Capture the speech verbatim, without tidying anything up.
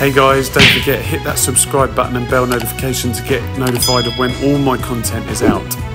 Hey guys, don't forget, hit that subscribe button and bell notification to get notified of when all my content is out.